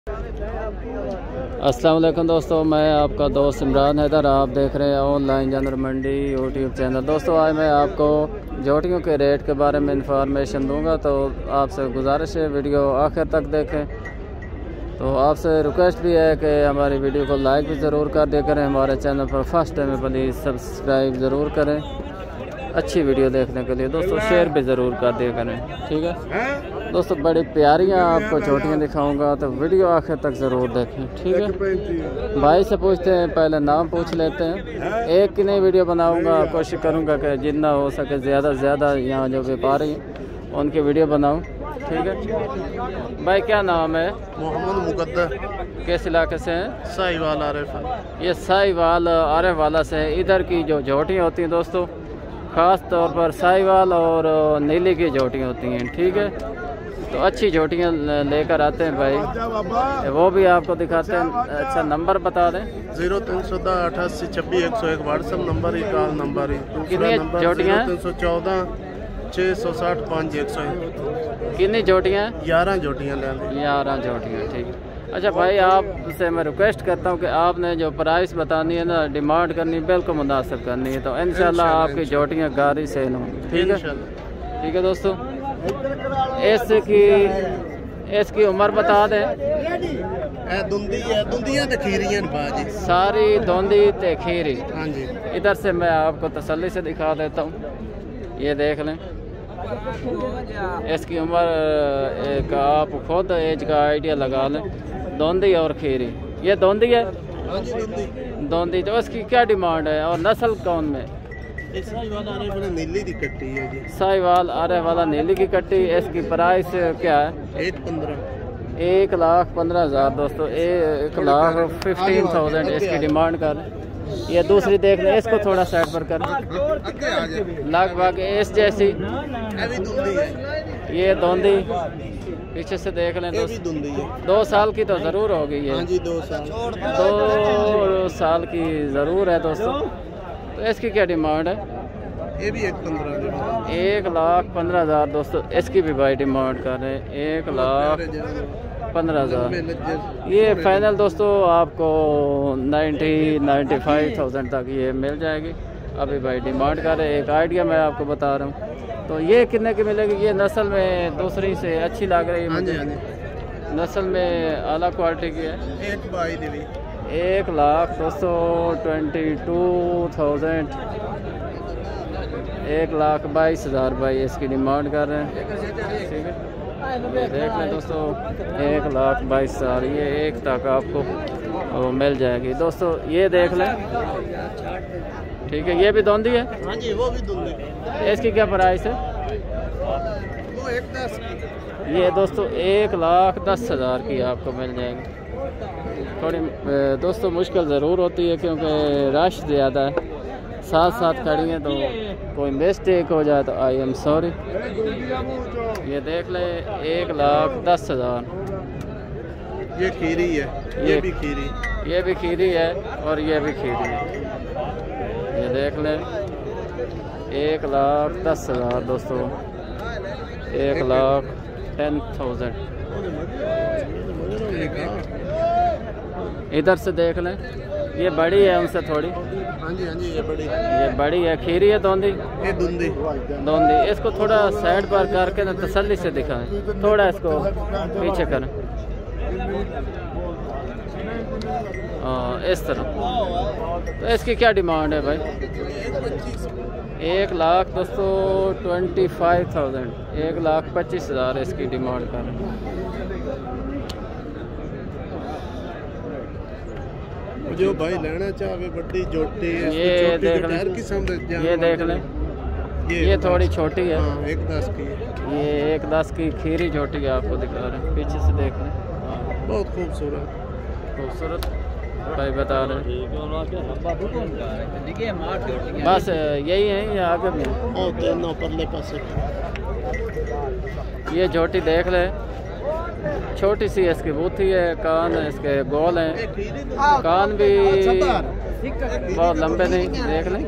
अस्सलाम वालेकुम दोस्तों, मैं आपका दोस्त इमरान हैदर। आप देख रहे हैं ऑनलाइन जानवर मंडी यूट्यूब चैनल। दोस्तों आज मैं आपको जोटियों के रेट के बारे में इंफॉर्मेशन दूंगा, तो आपसे गुजारिश है वीडियो आखिर तक देखें। तो आपसे रिक्वेस्ट भी है कि हमारी वीडियो को लाइक भी ज़रूर कर दिया करें। हमारे चैनल पर फर्स्ट टाइम है प्लीज़ सब्सक्राइब ज़रूर करें। अच्छी वीडियो देखने के लिए दोस्तों शेयर भी ज़रूर कर दिया करें, ठीक है दोस्तों। बड़ी प्यारियाँ आपको चोटियाँ दिखाऊंगा, तो वीडियो आखिर तक ज़रूर देखें, ठीक है। भाई से पूछते हैं, पहले नाम पूछ लेते हैं। एक की नई वीडियो बनाऊंगा, कोशिश करूंगा कि जितना हो सके ज़्यादा से ज़्यादा यहाँ जो व्यापारी हैं उनकी वीडियो बनाऊं, ठीक है। भाई क्या नाम है? मोहम्मद मुकद्दर। किस इलाके से हैं? साहिवाल आरिफ। ये साहिवाल आरिफ वाला से है। इधर की जो जोटियाँ होती हैं दोस्तों, ख़ास तौर पर साहिवाल और नीली की जोटियाँ होती हैं, ठीक है। तो अच्छी जोटियाँ लेकर आते हैं भाई, वो भी आपको दिखाते हैं। अच्छा नंबर बता दें। 0310 88 26 101 व्हाट्सएप नंबर ही, कॉल नंबर ही। कितनी जोटियाँ? 0314 660 5 101। कितनी जोटियाँ? 11 जोटियाँ ले लें। 11 जोटियाँ, ठीक है। अच्छा भाई, आपसे मैं रिक्वेस्ट करता हूँ कि आपने जो प्राइस बतानी है ना, डिमांड करनी बिल्कुल मुनासिब करनी है, तो इंशाल्लाह आपकी जोटियाँ गारी सेल होंगी, ठीक है। ठीक है दोस्तों, इसकी उम्र बता दें। दुंदियां ते खीरियां बाजी सारी धुंधी ते खीरी। हाँ जी। इधर से मैं आपको तसल्ली से दिखा देता हूँ, ये देख लें। इसकी उम्र एक आप खुद एज का आइडिया लगा लें। धुंधी और खीरी, ये धुंधी है। धुंधी तो इसकी क्या डिमांड है और नस्ल कौन में? नीली की कट्टी है जी। साहिवाल आरे वाला नीली की कट्टी। इसकी प्राइस क्या है? 1,15,000 दोस्तों, 1,15,000 इसकी डिमांड कर। ये दूसरी देख लें, इसको थोड़ा साइड पर कर, लगभग इस जैसी। ये धुंधी पीछे से देख लें दोस्तों, 2 साल की तो ज़रूर होगी ये। हाँ जी, 2 साल। 2 साल की ज़रूर है दोस्तों। तो इसकी क्या डिमांड है? ये भी 1,15,000। 1,15,000 दोस्तों, इसकी भी भाई डिमांड कर रहे हैं 1,15,000। ये फाइनल दोस्तों आपको 90-95,000 तक ये मिल जाएगी। अभी भाई डिमांड कर रहे हैं। एक आइडिया मैं आपको बता रहा हूँ। तो ये कितने की मिलेगी? ये नस्ल में दूसरी से अच्छी लग रही है मुझे। नस्ल में आला क्वालिटी की है। 1,22,000 1,22,000 भाई इसकी डिमांड कर रहे हैं, ठीक है। देख लें दोस्तों, 1,22,000 ये एक तक आपको वो मिल जाएगी दोस्तों। ये देख लें, ठीक है। ये भी धुंधी है। हाँ जी, वो भी धुंधी। इसकी क्या प्राइस है? वो 1,10। ये दोस्तों 1,10,000 की आपको मिल जाएगी। थोड़ी दोस्तों मुश्किल ज़रूर होती है क्योंकि रश ज़्यादा है, साथ साथ खड़ी हैं, तो कोई मिस्टेक हो जाए तो आई एम सॉरी। ये देख ले 1,10,000। ये खीरी है। ये भी खीरी। ये भी खीरी है और ये भी खीरी है। ये देख ले 1,10,000 दोस्तों, 1,10,000। इधर से देख लें, ये बड़ी है उनसे थोड़ी। हाँ जी, ये बड़ी है। खीरी है धुंधी? ये धुंधी। इसको थोड़ा साइड पर करके ना तसल्ली से दिखाएं, थोड़ा इसको पीछे करें, इस तरह। तो इसकी क्या डिमांड है भाई? 1,00,000 दोस्तों 25,000 1,25,000 इसकी डिमांड कर रहे हैं। जो भाई लेना चाहे बड़ी जोटी है। ये देख लें, ये देख लें, ये थोड़ी छोटी है। 1,10 की है। ये 1,10 की खीरी जोटी आपको दिखा रहे हैं, पीछे से देख लें। बहुत खूबसूरत भाई बता रहे हैं। बस यही है या आगे भी है? परले पास ये जोटी देख ले, छोटी सी इसकी बूथी है, कान इसके गोल हैं, कान भी बहुत लंबे नहीं। देख लें,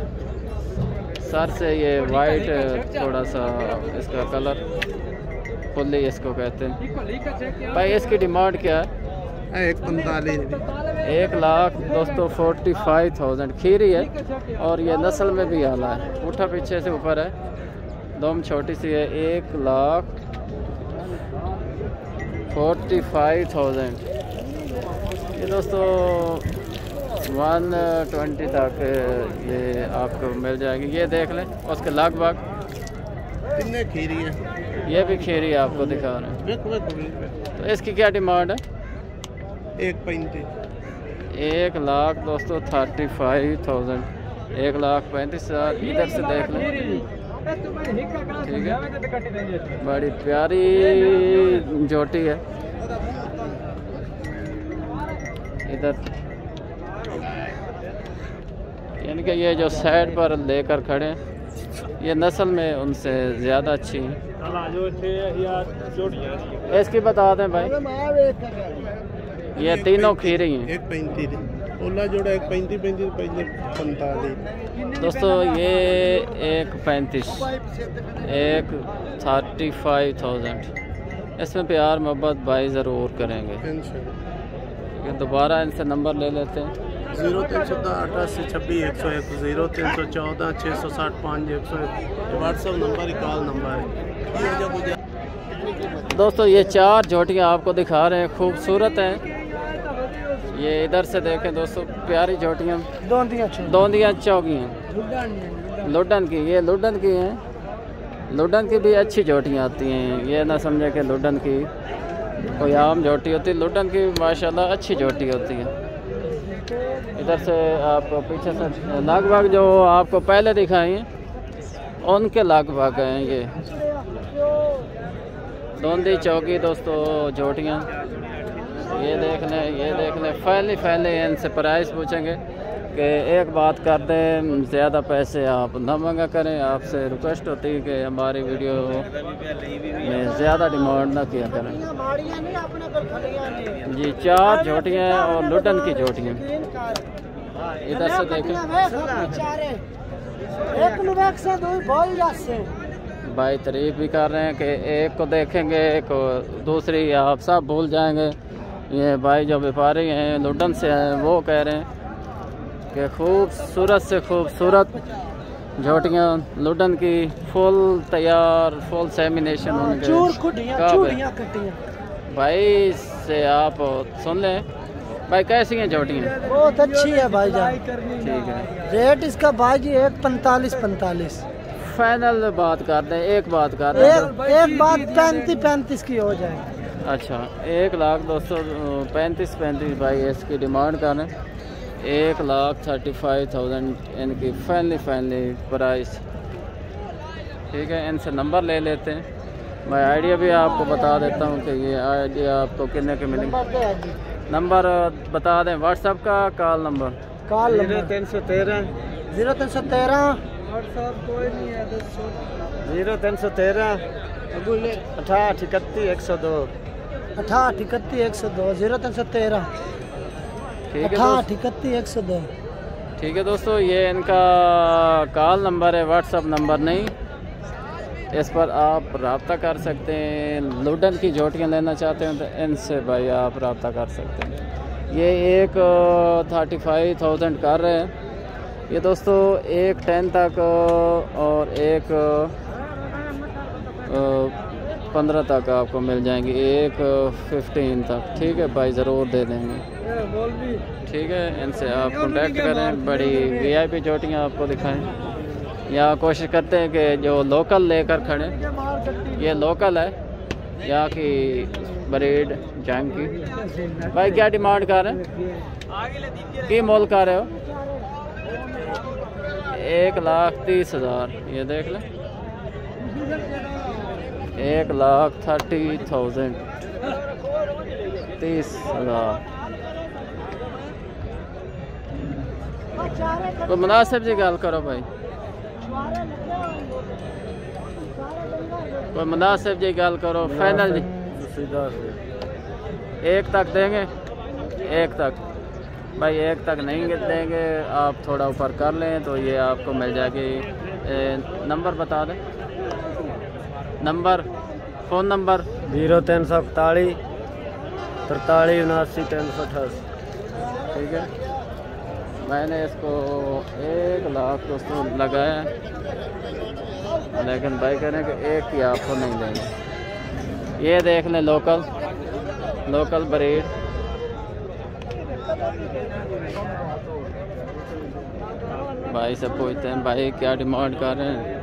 सर से ये वाइट थोड़ा सा इसका कलर पुल्ली इसको कहते हैं भाई। इसकी डिमांड क्या है? 145। 1 लाख दोस्तों 45,000। खीरी है और ये नस्ल में भी आला है, उठा पीछे से ऊपर है, दम छोटी सी है। 1 लाख 45,000 ये दोस्तों 120 तक ये आपको मिल जाएगी। ये देख लें उसके लगभग कितने खीरी है? ये भी खीरी आपको दिखा रहे हैं। तो इसकी क्या डिमांड है? 135। 1 लाख दोस्तों 35,000। 1,35,000। इधर से देख लें, ठीक है, बड़ी प्यारी जोटी है। इधर यानी कि ये जो साइड पर लेकर खड़े हैं ये नस्ल में उनसे ज़्यादा अच्छी हैं। इसकी बता दें भाई, ये तीनों खीरी हैं। 135 ओला जोड़ा 135 दोस्तों ये 135 135,000। इसमें प्यार मोहब्बत भाई ज़रूर करेंगे। दोबारा इनसे नंबर ले लेते हैं। 0310 88 26 101 0314 660 5101 व्हाट्सअप नंबर, कॉल नंबर है। दोस्तों ये 4 जोटियाँ आपको दिखा रहे हैं, खूबसूरत हैं। ये इधर से देखें दोस्तों, प्यारी जोटियाँ, दोंदियाँ चौकी हैं लुडन की। ये लुडन की हैं, लुडन की भी अच्छी जोटियाँ आती हैं। ये ना समझे कि लुडन की कोई आम जोटी होती है, लुडन की माशाल्लाह अच्छी जोटी होती है। इधर से आपको पीछे से लगभग जो आपको पहले दिखाई हैं उनके लगभग हैं ये दोंदी चौकी दोस्तों जोटियाँ। ये देख लें फैले इनसे प्राइस पूछेंगे कि एक बात कर दें, ज़्यादा पैसे आप ना मंगा करें। आपसे रिक्वेस्ट होती है कि हमारी वीडियो में ज़्यादा डिमांड ना किया करें जी। 4 जोटियाँ और लुडन की जोटियाँ। इधर से देखें भाई, तारीफ भी कर रहे हैं कि एक को देखेंगे को दूसरी आप सब भूल जाएंगे। ये भाई जो व्यापारी हैं लुडन से हैं, वो कह रहे हैं कि खूबसूरत से खूबसूरत जोटियाँ लुडन की, फुल तैयार, फुल सेमिनेशन होंगे भाई। से आप सुन लें भाई, कैसी हैं जोटियाँ? बहुत अच्छी है भाई जान। ठीक है, रेट इसका भाई जी 145 फाइनल बात कर दें, एक बात कर दें, एक बात 35 की हो जाएगी। अच्छा 1 लाख 235 भाई इसकी डिमांड कर रहे हैं। 1,35,000 इनकी फाइनली प्राइस। ठीक है, इनसे नंबर ले लेते हैं। मैं आइडिया भी आपको बता देता हूँ कि ये आइडिया आपको कितने के मिलेंगे। नंबर बता दें व्हाट्सएप का, कॉल नंबर 0313 कोई नहीं है 0313 68 31 102 0313 ठीक है 38 102। ठीक है दोस्तों, ये इनका कॉल नंबर है, व्हाट्सएप नंबर नहीं। इस पर आप रब्ता कर सकते हैं। लुडन की जोटियाँ लेना चाहते हैं तो इनसे भाई आप रब्ता कर सकते हैं। ये 1,35,000 कर रहे हैं ये दोस्तों। 1,10 तक और 1,15 तक आपको मिल जाएंगी, 1,15 तक। ठीक है भाई, ज़रूर दे देंगे। ठीक है, इनसे आप कांटेक्ट करें। बड़ी वीआईपी जोटियाँ आपको दिखाएं। यहाँ कोशिश करते हैं कि जो लोकल लेकर खड़े। ये लोकल है, यहाँ की ब्रीड जंग की। भाई क्या डिमांड कर रहे हैं, की मोल कर रहे हो? 1,30,000। ये देख लें 1,30,000 30,000। तो मुनासिब जी गल करो भाई, कोई मुनासिब जी गल करो। फाइनल जी 1 तक देंगे? 1 तक भाई, 1 तक नहीं देंगे, आप थोड़ा ऊपर कर लें तो ये आपको मिल जाएगी। नंबर बता दें। Number phone number 0341 43 79 388। ठीक है। मैंने इसको 1 लाख दोस्तों लगाया, लेकिन भाई कह रहे हैं कि एक की आपको नहीं देंगे। ये देख लें लोकल ब्रीड। भाई से पूछते हैं भाई क्या डिमांड कर रहे हैं।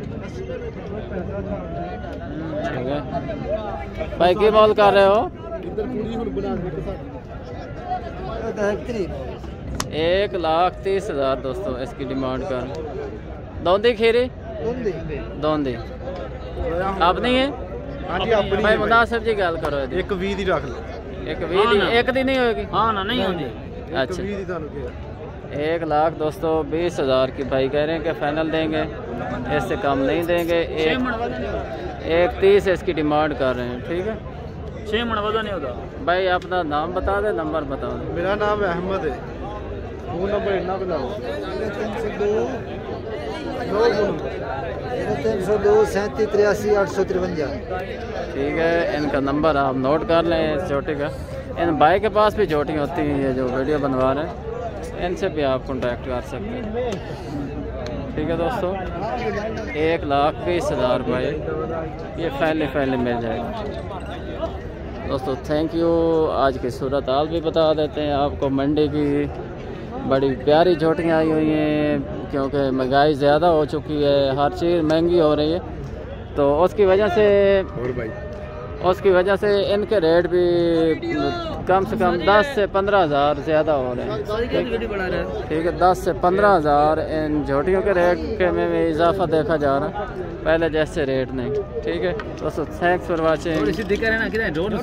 ठीक है भाई, की मोल कर रहे हो? 1,30,000 दोस्तों इसकी डिमांड कर। दोंदी खीरी दोंदी आप नहीं है भाई, मुनासिब जी गल करो। एक 20 दी रख लो। एक 20 दी एक दी नहीं होगी? हाँ ना नहीं होगी। अच्छा 1 लाख दोस्तों 20,000 की भाई कह रहे हैं कि फाइनल देंगे, इससे कम नहीं देंगे। 1,30 इसकी डिमांड कर रहे हैं। ठीक है, 6 मन वजन नहीं होता भाई अपना नाम बता दे, नंबर बता दे। मेरा नाम अहमद है। फोन नंबर इतना बताओ। 302 37 83 853। ठीक है, इनका नंबर आप नोट कर लें इस चोटी का। इन भाई के पास भी चोटी होती हैं, ये जो वीडियो बनवा रहे हैं, इनसे भी आप कांटेक्ट कर सकते हैं। ठीक है दोस्तों, 1,20,000 भाई ये फैले मिल जाएगा दोस्तों। Thank you. आज की सूरत हाल भी बता देते हैं आपको। मंडी की बड़ी प्यारी झोटियाँ आई हुई हैं, क्योंकि महंगाई ज़्यादा हो चुकी है, हर चीज़ महंगी हो रही है, तो उसकी वजह से इनके रेट भी कम से कम 10 से 15,000 ज़्यादा हो रहे हैं। ठीक है, 10 से 15,000 इन झोटियों के रेट के में भी इजाफा देखा जा रहा है, पहले जैसे रेट नहीं। ठीक है दोस्तों, थैंक्स फॉर वाचिंग।